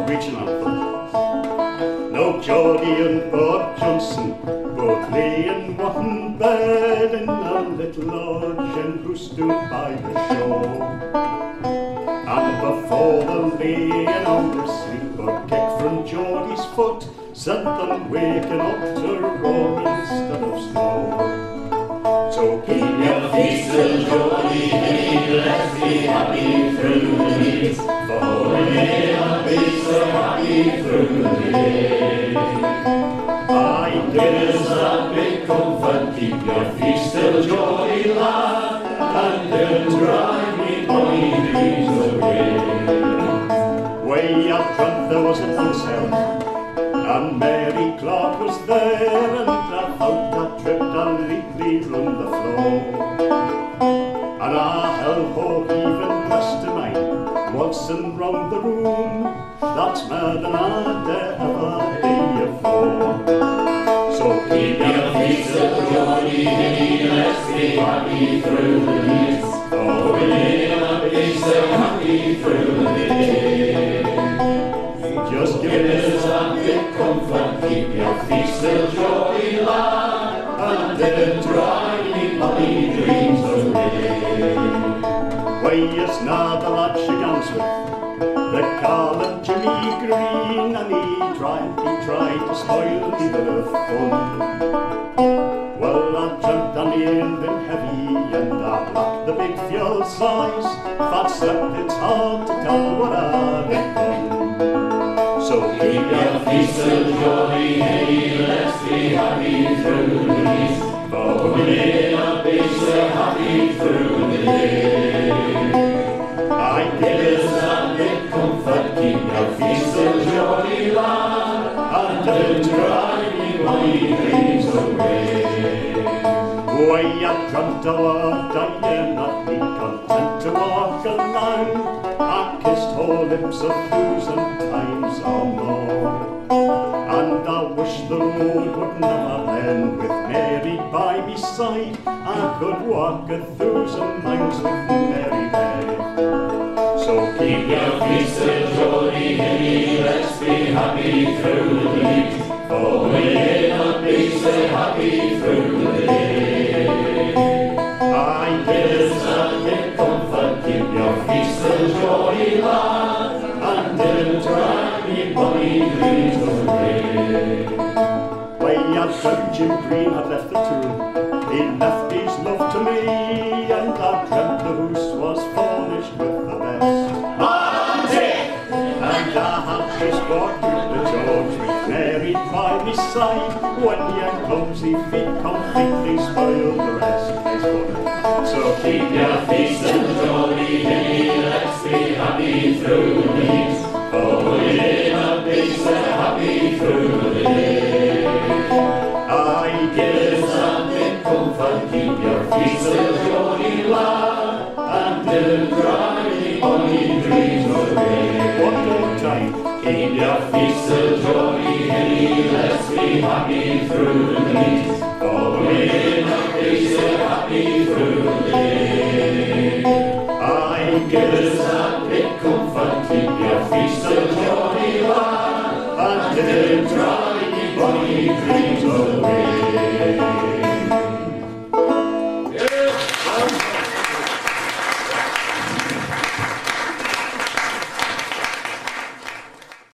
regional anthem. Now Geordie and Bob Johnson both lay in one bed in a little lodge in Houston by the shore. And before the laying on their sleep, a kick from Geordie's foot sent them waking up to roar instead of snow. So keep your feet still, Geordie Hinny, let's be happy through the night, for we may not be so happy through the day. I give us a big comfort, keep your feet still, Geordie lad, and don't drive me bonny dreams away. Way up front there was a concert, and Mary Clark was there, and out that tripped and neatly run the floor. And a hell-ho heaving breast of mine, waltzing round the room, that's more than I'd ever be afore. So keep your feet still, Geordie Hinny, let's be happy through the night, for we may not be so happy through the day. Just give us a bit comfort, keep your feet still, Geordie lad, and don't drive me bonny dreams away. Why, it's now the lad she gans with, they call him Jimmy Green, and he tried to spoil me the fun. Well, I dreamt and he had been heavy, and I blacked the big fuel size, fat slept, it's hard to tell what I'd done. So keep your feet still, Geordie Hinny, let's be happy through the night, for we may not be so happy through the day. I give us a bit comfort, keep your feet still, Geordie lad, and don't drive me bonny dreams away. Why, I dreamt I were dying, I'd be content to walk along, I kissed her lips 1,000 times or more. And I wish the road would never end with Mary by me side, I could walk 1,000 miles with Mary Bay. So keep your feet still, Geordie Hinny, let's be happy through the night, for we may not be so happy through the day. I give us a bit comfort, keep your feet still, Geordie lad, and don't drive me bonny dreams away. Why, I dreamt Jim Green had left the town, he left his love to me, and I dreamt the house was furnished with the best. And I had just walked through the George with Mary by my side, when your clumsy feet completely spoiled the rest. So keep your feet still, Geordie Hinny, let's be happy through the night, for we may not be so happy through the day. I give us a bit comfort, keep your feet still, Geordie lad, and don't drive me bonny dreams away. One more time. Keep your feet still, Geordie Hinny, let's be happy through the night, for we may not be so happy through the day. I give us a bit comfort, keep your feet still, Geordie lad, and don't drive me bonny dreams away.